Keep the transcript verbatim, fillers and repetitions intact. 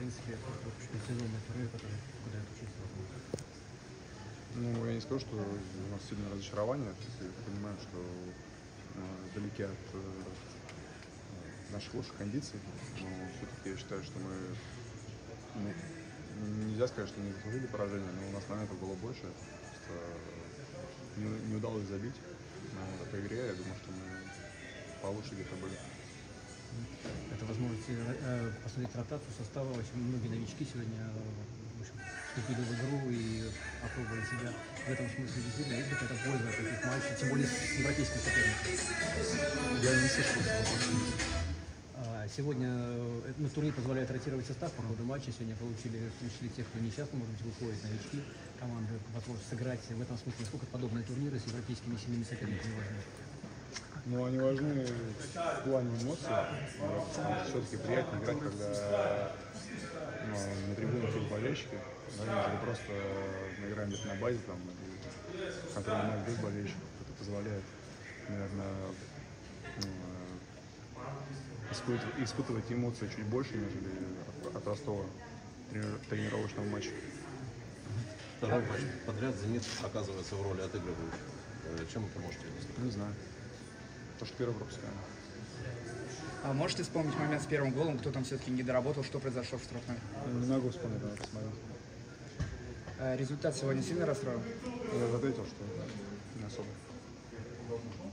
принципе, сезонный турнир, который куда это участвовал? Ну, я не скажу, что у нас сильное разочарование. Я понимаю, что э, далеки от э, наших лучших кондиций, но все-таки я считаю, что мы, ну, нельзя сказать, что не заслужили поражение, но у нас моментов было больше, просто не, не удалось забить. Но по игре я думаю, что мы получше где-то были. Это возможность э, посмотреть ротацию состава. Очень многие новички сегодня в общем, вступили в игру и опробовали себя. В этом смысле действительно есть какая-то польза от таких матчей, тем более с европейским соперником. Я не слышал этого. Сегодня ну, турнир позволяет ротировать состав по ходу матча. Сегодня получили, пришли те, кто несчастно, может быть, выходит, новички команды, возможность сыграть. В этом смысле, насколько подобные турниры с европейскими сильными соперниками важны? Ну, они важны в плане эмоций. Все-таки приятно играть, когда ну, на трибунах есть болельщики, да, нежели просто мы играем где-то на базе, там, контрольный матч без болельщиков. Это позволяет, наверное, испытывать, испытывать эмоции чуть больше, нежели от, от простого тренировочного матча. Второй матч подряд «Зенит» оказывается в роли отыгрывает. Чем это можете объяснить? Не знаю. То, что первый пропускаем. А можете вспомнить момент с первым голом, кто там все-таки не доработал, что произошло в штрафной? Не могу вспомнить, надо посмотреть. А результат сегодня сильно расстроил? Я ответил, что не особо.